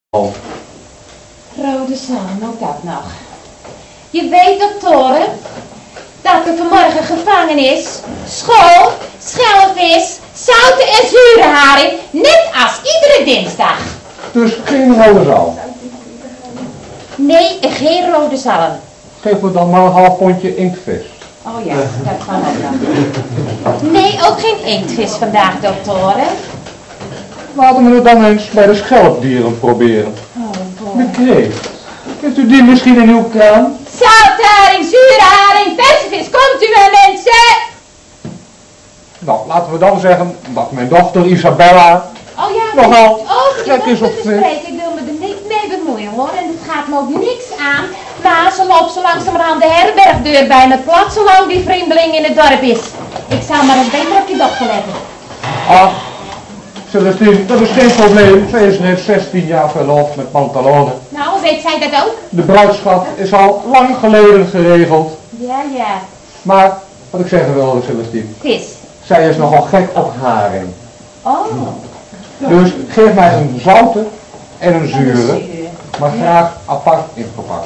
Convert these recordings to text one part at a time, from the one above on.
Rode zalm, ook dat nog. Je weet, doktoren, dat er vanmorgen gevangen is, school, schelvis, zoute en zure haring, net als iedere dinsdag. Dus geen rode zalm? Nee, geen rode zalm. Geef me dan maar een half pondje inktvis. Oh ja, dat kan ook nog. Nee, ook geen inktvis vandaag, doktoren. Laten we het dan eens bij de schelpdieren proberen. Oh, boy. De kreeft. Heeft u die misschien in uw kraan? Zoute haring, zure haring, verse vis, komt u maar mensen! Nou, laten we dan zeggen dat mijn dochter Isabella Oh ja, nogal gek is op vis. Ik wil me er niet mee bemoeien hoor, en het gaat me ook niks aan. Maar ze loopt zo langzamerhand de herbergdeur bij me plat, zolang die vreemdeling in het dorp is. Ik zou maar eens beter op je dochter letten. Ach, Celestine, dat is geen probleem. Zij is net 16 jaar verloofd met Pantalonen. Nou, weet zij dat ook? De bruidschat is al lang geleden geregeld. Ja, ja. Maar, wat ik zeggen wilde, Celestine, Vis. zij is nogal gek op haring. Oh. Dus geef mij een zoute en een zure, Zuur. maar graag apart ingepakt.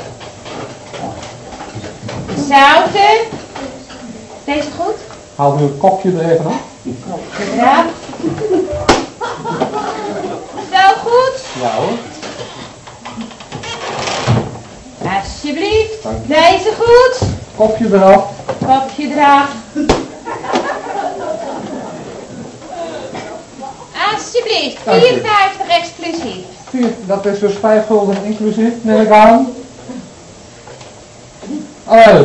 Zoute. Deze goed? Haal nu het kopje er even af. Kopje eraf. Zo goed. Ja hoor. Alsjeblieft. Dank je. Deze goed. Kopje eraf. Kopje eraf. Alsjeblieft. Dank je. 4,50 exclusief. Dat is dus 5 gulden inclusief, neem ik aan. Uit.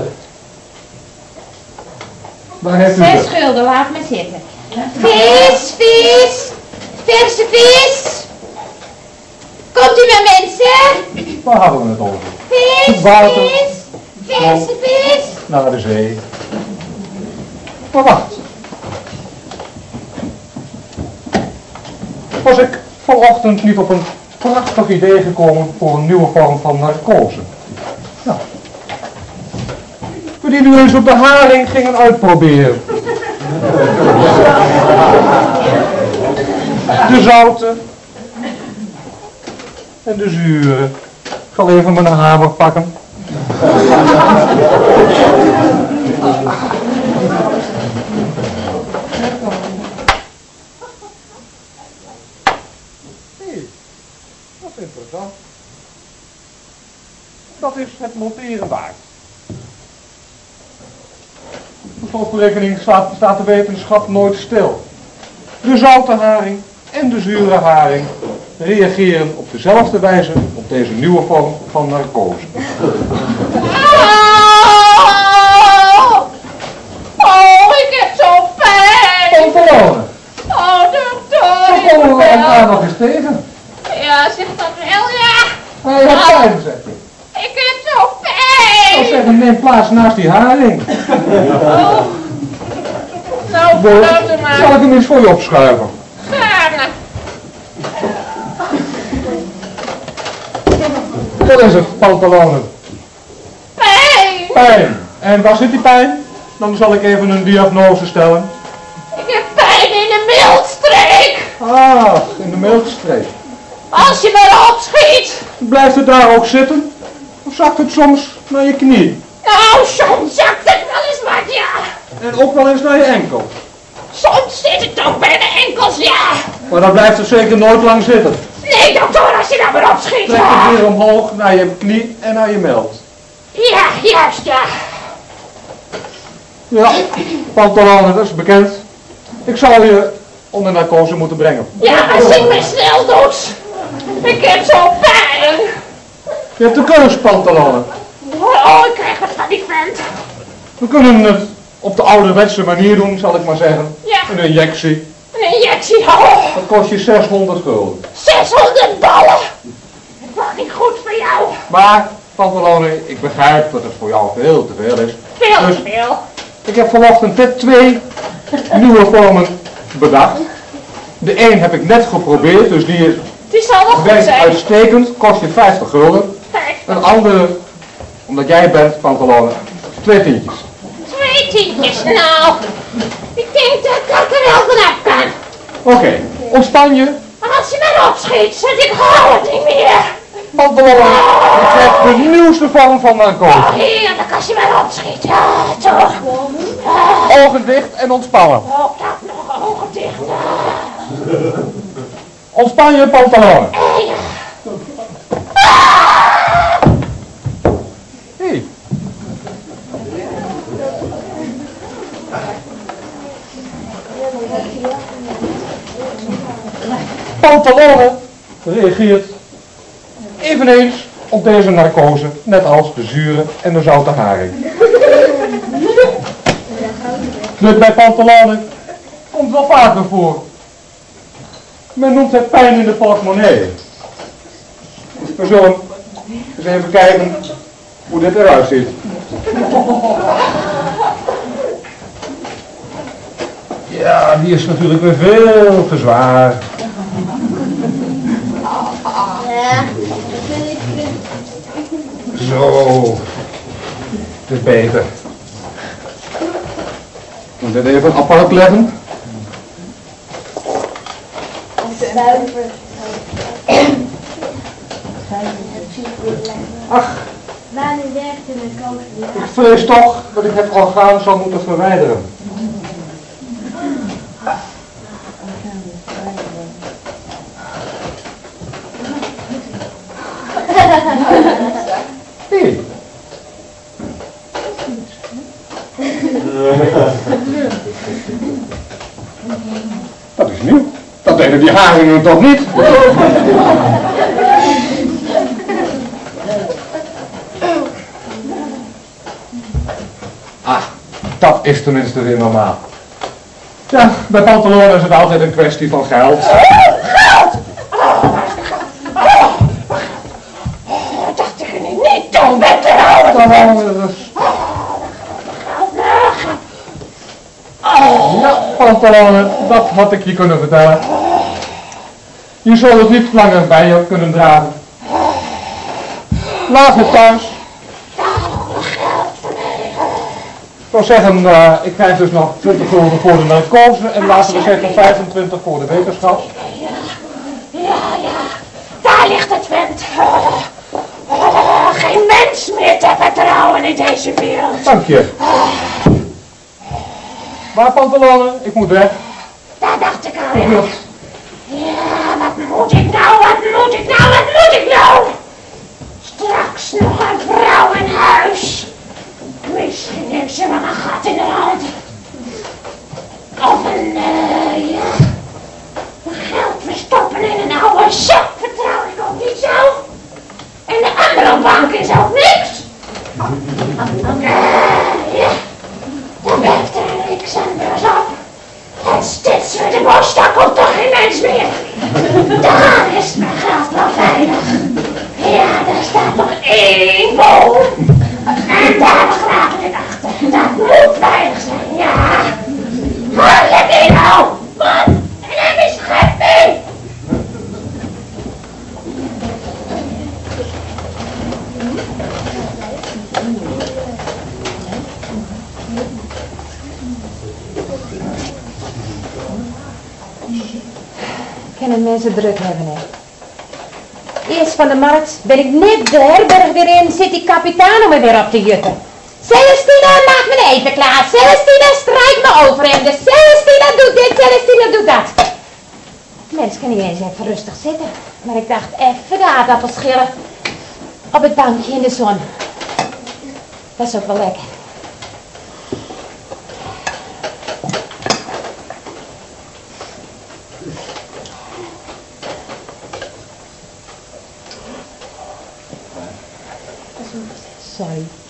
Daar heeft u 6 het. gulden, laat maar zitten. Vis, vis. Verse vis. Komt u maar mensen. Waar hadden we het over? Vis, Water. vis. Verse vis. Naar de zee. Maar wacht. Was ik vanochtend niet op een prachtig idee gekomen voor een nieuwe vorm van narcose? Nou. We die nu eens op de haring gingen uitproberen. De zoute. En de zure. Ik zal even mijn hamer pakken. Dat is interessant. Dat is het noteren waard. Voor slotverrekening staat de wetenschap nooit stil. De zoute haring en de zure haring reageren op dezelfde wijze op deze nieuwe vorm van narcose. Oh, ik heb zo pijn. Pantalonen! Oh, dokter. Dan komen we elkaar nog eens tegen. Ja, zeg dat wel, ja. Maar je hebt pijn, zegt hij. Ik heb zo Ik pijn. zeg hem, neem plaats naast die haring. Oh. Nou, grote maar. Zal ik hem eens voor je opschuiven? Gaarne. Wat is het, Pantalonen? Pijn. Pijn. En waar zit die pijn? Dan zal ik even een diagnose stellen. Ik heb pijn in de mildstreek. Ah, in de miltstreek. Als je me opschiet. Blijft het daar ook zitten? Of zakt het soms naar je knie? Nou, soms zakt het wel eens wat, ja. En ook wel eens naar je enkel? Soms zit het ook bij de enkels, ja. Maar dan blijft het zeker nooit lang zitten. Nee, dokter, als je nou maar opschiet. Trek het weer omhoog naar je knie en naar je milt. Ja, juist, ja. Ja, Pantalonen, dat is bekend. Ik zal je onder narcose moeten brengen. Ja, als ik me snel doet. Ik heb zo pijn. Je hebt de keus, Pantalonen. Oh, ik krijg wat van die vent. We kunnen het op de ouderwetse manier doen, zal ik maar zeggen. Ja. Een injectie. Een injectie, oh. Dat kost je 600 gulden. 600 ballen. Dat was niet goed voor jou. Maar, Pantalonen, ik begrijp dat het voor jou veel te veel is. Veel Dus te veel. ik heb vanochtend net 2 nieuwe vormen bedacht. De een heb ik net geprobeerd, dus die is Die zal wel goed werkt zijn. uitstekend, kost je 50 gulden. Een andere, omdat jij bent, Pantalonen, 2 tientjes. 2 tientjes, nou. Ik denk dat ik er wel vanaf kan. Oké, ontspan je. Als je me opschiet, zet ik hou het niet meer. De nieuwste vorm van narcose. Heerlijk als je mij opschiet. Ja, toch. Ogen dicht en ontspannen. Oh, dat nog ogen dicht. Ontspan je pantalonen. Hey. Pantalonen reageert eveneens op deze narcose, net als de zure en de zoute haring. Knut bij pantalonen komt wel vaker voor. Men noemt het pijn in de portemonnee. We zullen eens even kijken hoe dit eruit ziet. Ja, die is natuurlijk weer veel te zwaar. Zo, het is beter. Ik moet dit even apart leggen. Ach, ik vrees toch dat ik het orgaan zal moeten verwijderen. Hey. Dat is nieuw. Dat deden die haringen toch niet? Ah, dat is tenminste weer normaal. Ja, bij pantalonen is het altijd een kwestie van geld. Geld! Dacht ik er niet doen met te houden. Ja, pantalonen, dat had ik je kunnen vertellen. Je zal het niet langer bij je kunnen dragen. Laat het thuis. Ik zou zeggen, ik krijg dus nog 20 gulden voor de narcose en laten we zeggen 25 voor de wetenschap. Ja, daar ligt het vent. Geen mens meer te vertrouwen in deze wereld. Dank je. Maar pantalonen, ik moet weg. Daar dacht ik al. Ja, wat moet ik nou, wat moet ik nou? Straks nog een vrouw in huis. Misschien heeft ze nog een gat in de hand. Of een, geld verstoppen in een oude zak vertrouw ik ook niet zo. En de andere bank is ook niks. Ja, dan blijft er niks anders op. Het Stitswarte Bos, daar komt toch geen mens meer. Daar is mijn geld wel veilig. Ja, daar staat nog 1 boom. En daar begraven ik achter. Dat moet veilig zijn, ja. Haal je die nou, man? En hem is gek mee. Kunnen mensen druk hebben, hè? Eerst van de markt ben ik net de herberg weer in, zit die kapitein om me weer op te jutten. Celestina, maak me even klaar. Celestina, strijk me overhemden. Celestina, doe dit, Celestina, doe dat. Mensen kan niet eens even rustig zitten. Maar ik dacht, even de aardappels schillen. Op het bankje in de zon. Dat is ook wel lekker. Sorry.